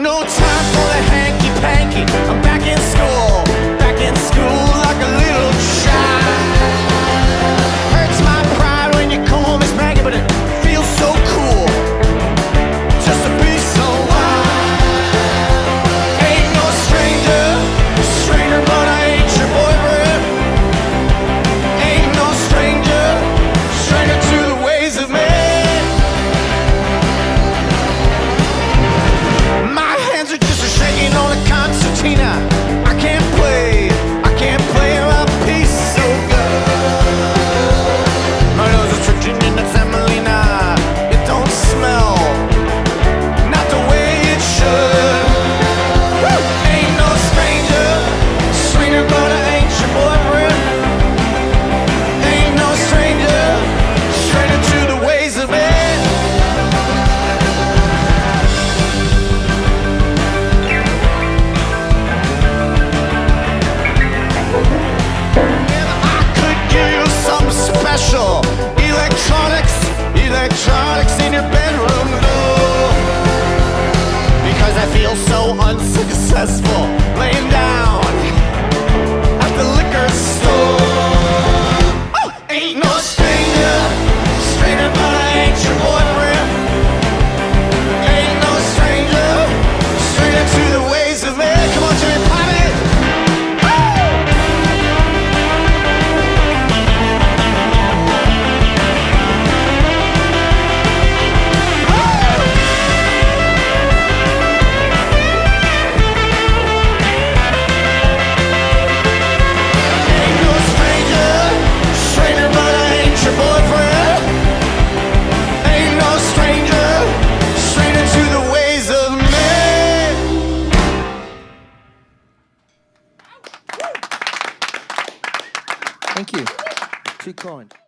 no time for the hanky-panky. I'm back in school like a little child. Hurts my pride when you call Miss Maggie, but it feels so cool just to be so wild. Ain't no stranger, but I ain't your boyfriend. Ain't no stranger to the ways of men. My hands are just shaking on a concertina. I can't play my piece so good. My nose is twitching in the semolina. It don't smell not the way it should. Woo! Ain't no stranger, but I ain't your boyfriend. Ain't no stranger to the ways of men. And I could give you something special. Electronics in your bedroom, no. Because I feel so unsuccessful laying down at the liquor store. Oh, ain't no stranger, but I ain't your boyfriend. Ain't no stranger to the ways of men. Come on, Jimmy, pop it. Ain't no stranger, but I ain't your boyfriend. Ain't no stranger to the ways of men. Thank you. Too kind.